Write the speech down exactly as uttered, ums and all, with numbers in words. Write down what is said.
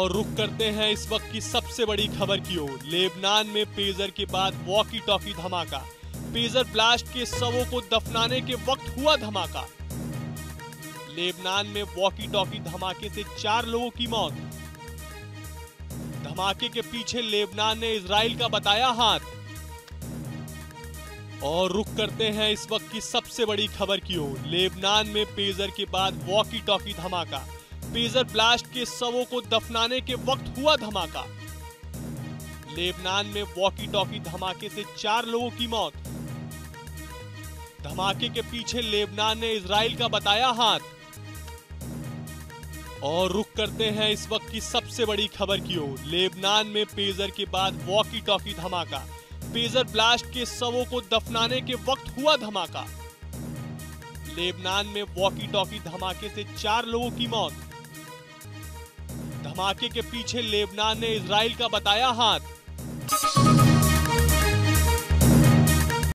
और रुख करते हैं इस वक्त की सबसे बड़ी खबर की ओर। लेबनान में पेजर के बाद वॉकी टॉकी धमाका। पेजर ब्लास्ट के शवों को दफनाने के वक्त हुआ धमाका। लेबनान में वॉकी टॉकी धमाके से चार लोगों की मौत। धमाके के पीछे लेबनान ने इजराइल का बताया हाथ। और रुख करते हैं इस वक्त की सबसे बड़ी खबर की ओर। लेबनान में पेजर के बाद वॉकी टॉकी धमाका। पेजर ब्लास्ट के शवों को दफनाने के वक्त हुआ धमाका। लेबनान में वॉकी टॉकी धमाके से चार लोगों की मौत। धमाके के पीछे लेबनान ने इजराइल का बताया हाथ। और रुख करते हैं इस वक्त की सबसे बड़ी खबर की ओर। लेबनान में पेजर के बाद वॉकी टॉकी धमाका। पेजर ब्लास्ट के शवों को दफनाने के वक्त हुआ धमाका। लेबनान में वॉकी टॉकी धमाके से चार लोगों की मौत। धमाके के पीछे लेबनान ने इजराइल का बताया हाथ।